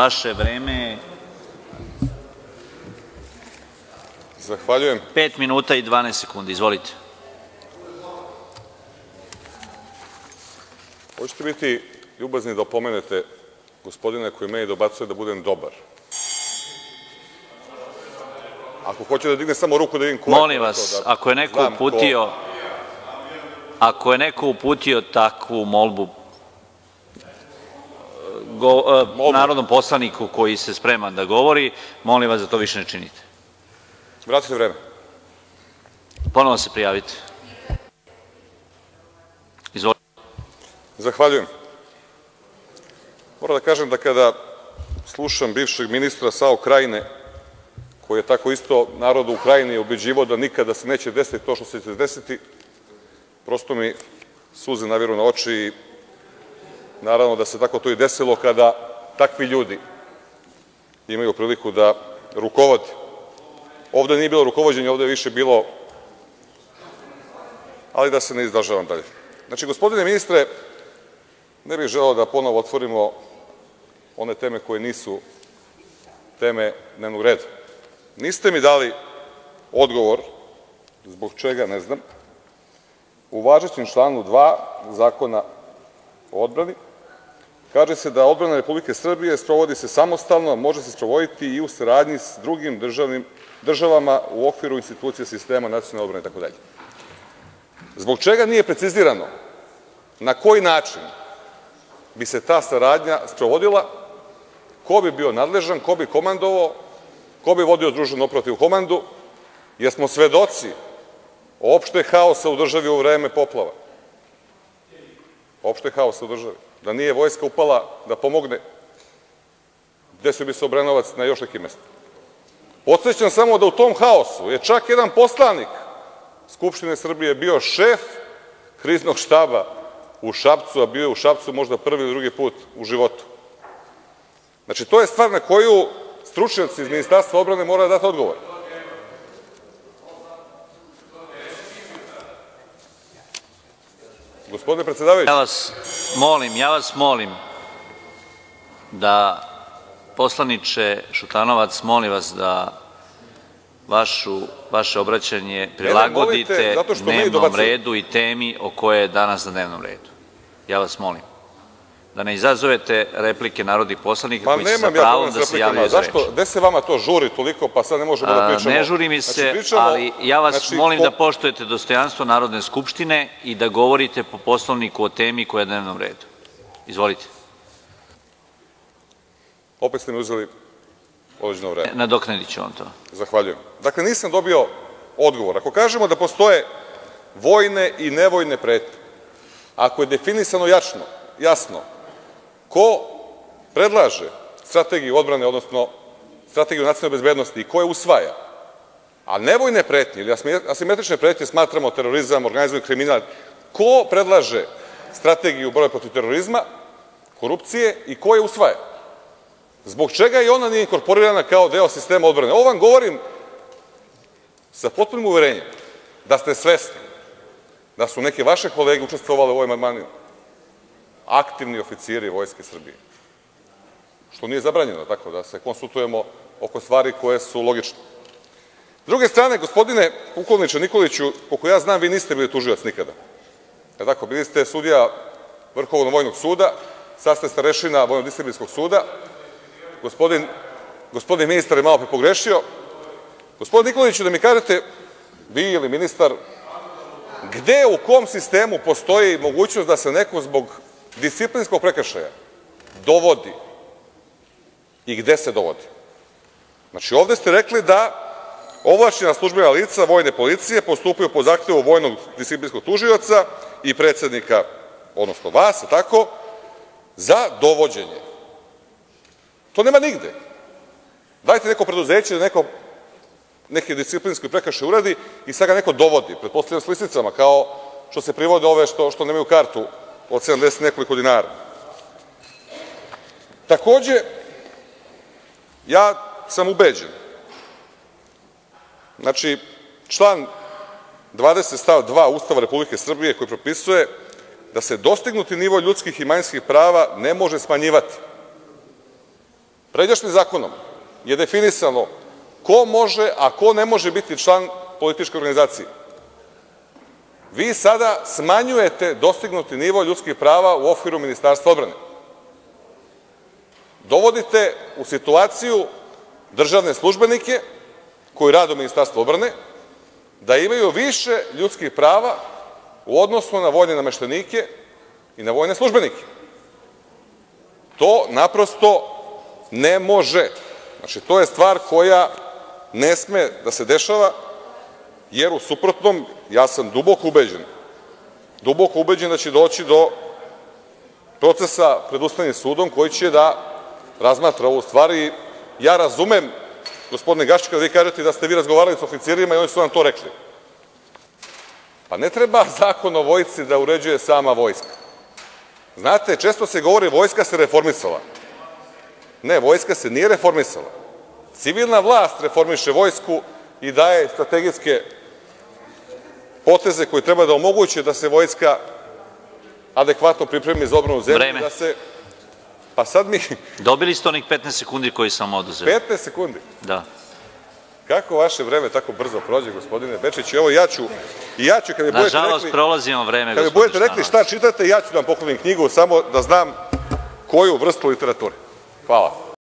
Vaše vreme. Zahvaljujem. 5 minuta i 12 sekundi. Izvolite. Hoćete biti ljubazni da opomenete gospodina koji meni dobacuje da budem dobar. Ako hoće da digne samo ruku da vidim ko je. Molim vas, ako je neko uputio takvu molbu narodnom poslaniku koji se spreman da govori, molim vas da to više ne činite. Vratite vreme. Ponovo se prijavite. Izvolite. Zahvaljujem. Moram da kažem da kada slušam bivšeg ministra SAO Krajine, koji je tako isto narodu u Krajini ubeđivao da nikada se neće desiti to što će se desiti, prosto mi suze naviru na oči i naravno da se tako to i desilo kada takvi ljudi imaju priliku da rukovode. Ovde nije bilo rukovođenja, ovde je više bilo, ali da se ne izražavam dalje. Znači, gospodine ministre, ne bih želeo da ponovo otvorimo one teme koje nisu teme dnevnog reda. Niste mi dali odgovor, zbog čega, ne znam, u važećem članu 2 Zakona o odbrani kaže se da odbrana Republike Srbije sprovodi se samostalno, može se sprovoditi i u saradnji s drugim državama u okviru institucija sistema nacionalne odbrane itd. Zbog čega nije precizirano na koji način bi se ta saradnja sprovodila, ko bi bio nadležan, ko bi komandovao, ko bi vodio združenu operativnu komandu, jer smo svedoci opšte haosa u državi u vreme poplava. Opšte haosa u državi. Da nije vojska upala da pomogne, desio bi se Obrenovac na još nekim mestima. Podsećam samo da u tom haosu je čak jedan poslanik Skupštine Srbije bio šef kriznog štaba u Šapcu, a bio je u Šapcu možda prvi ili drugi put u životu. Znači, to je stvar na koju stručnjaci iz Ministarstva odbrane moraju da dati odgovor. Gospodine predsedavajući. Ja vas molim da, poslaniče Šutanovac, molim vas da vaše obraćanje prilagodite dnevnom redu i temi o kojoj je danas na dnevnom redu. Ja vas molim. Da ne izazovete replike narodnih poslanika koji su sa pravom da se javljaju za reč. Gde se vama to žuri toliko, pa sad ne možemo da pričamo? Ne žuri mi se, ali ja vas molim da poštujete dostojanstvo Narodne skupštine i da govorite po Poslovniku o temi koja je na dnevnom redu. Izvolite. Opet ste mi uzeli određeno vreme. Nadoknadit ću vam to. Zahvaljujem. Dakle, nisam dobio odgovor. Ako kažemo da postoje vojne i nevojne pretnje, ako je definisano jasno ko predlaže strategiju odbrane, odnosno strategiju nacionalne bezbednosti i ko je usvaja, a nevojne pretnje ili asimetrične pretnje smatramo terorizam, organizovani kriminal, ko predlaže strategiju borbe protiv terorizma, korupcije i ko je usvaja? Zbog čega i ona nije inkorporirana kao deo sistema odbrane? Ovo vam govorim sa potpunim uverenjem da ste svesni da su neke vaše kolege učestvovale u ovim amandmanima, aktivni oficiri Vojske Srbije, što nije zabranjeno, tako da se konsultujemo oko stvari koje su logične. S druge strane, gospodine pukovniče Nikoliću, koliko ja znam, vi niste bili tužilac nikada. Tako, bili ste sudija Vrhovnog vojnog suda, sad ste starešina Vojno-disciplinskog suda. Gospodin ministar je malo prepogrešio. Gospodine Nikoliću, da mi kažete, vi ili ministar, gde, u kom sistemu postoji mogućnost da se neko zbog disciplinskog prekršaja dovodi i gde se dovodi? Znači, ovde ste rekli da ovlašćena službena lica vojne policije postupaju po zahtevu vojnog disciplinskog tužioca i predsednika, odnosno vas, tako, za dovođenje. To nema nigde. Dajte neko preduzeće da neki disciplinski prekršaj uradi i sad ga neko dovodi, pretpostavljam s lisicama, kao što se privode ove što nemaju kartu od 70 nekoliko dinara. Takođe, ja sam ubeđen, znači, član 20 stav 2 Ustava Republike Srbije koji propisuje da se dostignuti nivo ljudskih i manjinskih prava ne može smanjivati. Pređašnjim zakonom je definisano ko može, a ko ne može biti član političke organizacije. Vi sada smanjujete dostignuti nivo ljudskih prava u okviru Ministarstva odbrane. Dovodite u situaciju državne službenike koji rade u Ministarstvu odbrane da imaju više ljudskih prava u odnosu na vojne nameštenike i na vojne službenike. To naprosto ne može. Znači, to je stvar koja ne sme da se dešava, jer u suprotnom, ja sam duboko ubeđen da će doći do procesa pred Ustavnim sudom koji će da razmatra ovu stvar. I ja razumem, gospodine Gašiću, kada vi kažete da ste vi razgovarali sa oficirima i oni su vam to rekli. Pa ne treba Zakon o vojsci da uređuje sama vojska. Znate, često se govori vojska se reformisala. Ne, vojska se nije reformisala. Civilna vlast reformiše vojsku i daje strategijske poteze koji treba da omoguće da se vojska adekvatno pripremi za odbranu zemlje. Vreme. Pa sad mi... Dobili ste onih 15 sekundi koji sam oduzeo. 15 sekundi? Da. Kako vaše vreme tako brzo prođe, gospodine Bečić? Evo, ja ću kada mi budete rekli... Nažalost, prolazimo vreme, kada mi budete rekli šta čitate, ja ću da vam poklonim knjigu samo da znam koju vrstu literature. Hvala.